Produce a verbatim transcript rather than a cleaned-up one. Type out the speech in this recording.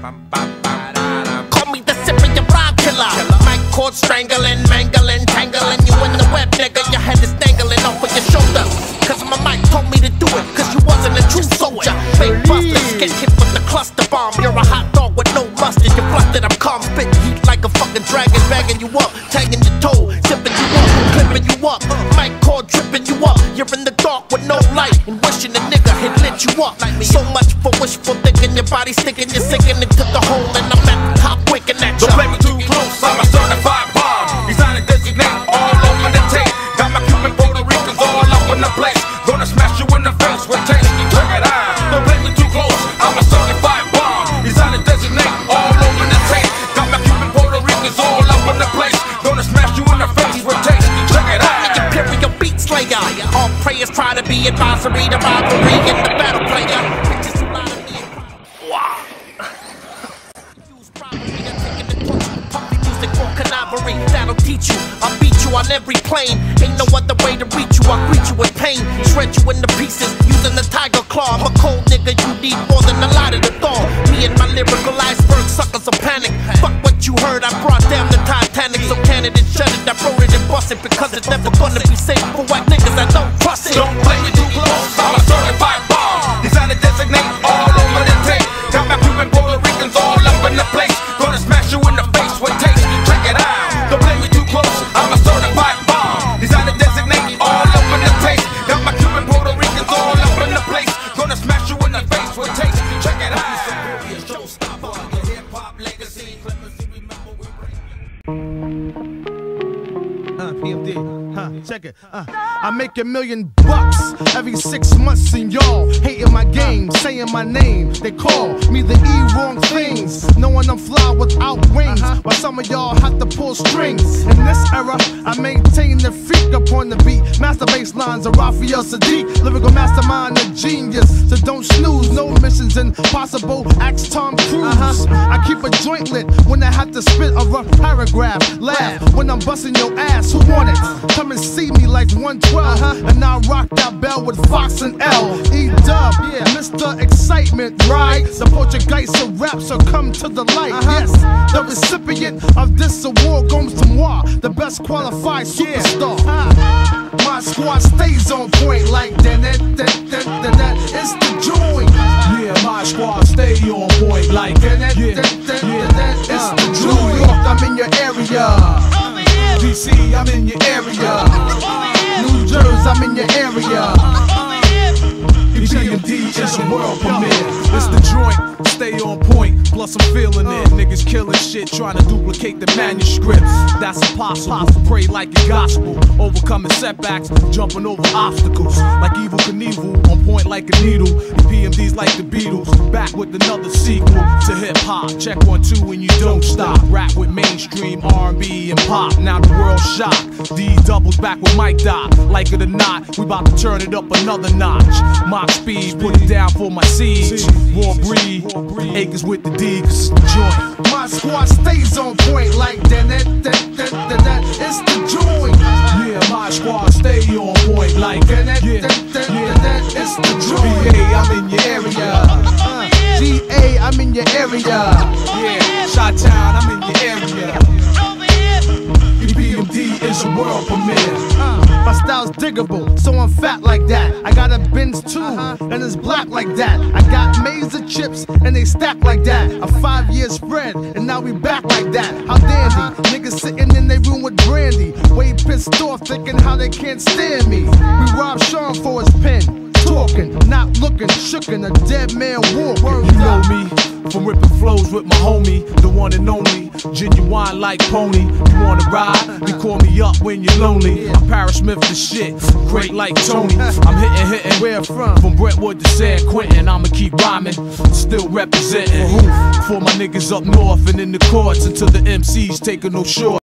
Call me the Syrian rhyme killer. Mic cord strangling, mangling, tangling you in the web, nigga. Your head is dangling off of your shoulder. Cause my mic told me to do it, cause you wasn't a true soldier. Fake busters get hit with the cluster bomb. You're a hot dog with no mustard. You're flustered, I'm calm, spitting heat like a fucking dragon, bagging you up, tagging your toe, zipping you up, clipping you up. Mic cord tripping you up. You're in the dark with no light and wishing a nigga had lit you up. So much for wishful thinking, your body sticking, you're sinking into the hole, and I'm at the top winking at you. Don't play me too close, I'm a certified bomb. Design and designate all over the tape. Got my Cuban Puerto Ricans all up in the place. Gonna smash you in the face with taste. Check it out. Don't play me too close, I'm a certified bomb. Design and designate all over the tape. Got my Cuban Puerto Ricans all up in the place. Gonna smash you in the face with taste. Check it out. Imperial beat slayer. All prayers try to be advisory, the rivalry in the battle player. Bitches who lie to me and wow. Use property, I'm taking the torch. Puppy music for canary. That'll teach you. I'll beat you on every plane. Ain't no other way to reach you. I'll greet you with pain. Shred you into pieces using the tiger claw. I'm a cold nigga, you need more than a lot of the thaw. Me and my lyrical iceberg suckers will panic. Fuck what you heard, I brought down the Titanic. So Canada shut it, I wrote it and bust it. Because it's never gonna be safe for white niggas, I don't trust it. Don't play me too close, I'm a certified bomb. Design and designate all over the tape. Got my Cuban Puerto Ricans all up in the place. Gonna smash you in the face with taste. Check it out. Don't play me too close, I'm a certified bomb. Design and designate all up in the taste. Got my Cuban Puerto Ricans all up in the place. Gonna smash you in the face with taste. Check it out. Showstopper, your hip hop legacy. Uh, P M D, huh, check it, uh, I make a million bucks every six months and y'all hating my game, saying my name. They call me the E wrong things, knowing I'm fly without wings, while some of y'all have to pull strings. In this era, I maintain the freak upon the beat. Master bass lines of Raphael Sadiq, lyrical mastermind, a genius. So don't snooze, no missions impossible. Ask Tom Cruise. I keep a joint lit when I have to spit a rough paragraph. Laugh when I'm busting your ass. Who want it? Come and see me like one twelve, and I'll rock that bell with Fox and L. E-Dub, yeah, Mister Excitement, right? The Portuguese of rap, so come to the light. Yes, the recipient of this award goes to moi, the best qualified superstar. My squad stays on point like that, that, that, that, that. It's the joint. Yeah, my squad stay on point like that, that, that, that, that. It's the joint. New York, I'm in your area. D C, I'm in your area. New Jersey, I'm in your area. P M D is a world premiere. It's the joint, stay on point, plus I'm feeling it. Niggas killing shit, trying to duplicate the manuscripts. That's impossible, pray like a gospel. Overcoming setbacks, jumping over obstacles. Like Evel Knievel, on point like a needle. The P M Ds like the Beatles, back with another sequel to hip hop. Check one, two, and you don't stop. Rap with mainstream R and B and pop, now the world shocked. D doubles back with Mike Doc. Like it or not, we about to turn it up another notch. Mach speed, put it down for my seeds. Raw breed, acres with the D, cause it's the joint. My squad stays on point like that, that, that, that, that, that. It's the joint. Yeah, my squad stay on point like that, that, that, that, that, that. It's the joint. B A, I'm in your area. G A, I'm in your area. Yeah, Chi-Town, I'm in your area. P M D is a world premiere. Uh, my style's diggable, so I'm fat like that. I got a Benz too, and it's black like that. I got maize of chips, and they stack like that. A five-year spread, and now we back like that. How dandy, niggas sitting in their room with brandy, way pissed off, thinking how they can't stand me. We robbed Sean for his pen, talking, not looking, shookin', a dead man walking. You know me, from ripping flows with my homie, the one and only, genuine like Pony. You wanna ride? You call me up when you're lonely. I'm Parrish Smith the shit, great like Tony. I'm hitting, hitting. Where from? From Brentwood to San Quentin. I'ma keep rhyming, still representing. For my niggas up north and in the courts until the M Cs taking no short.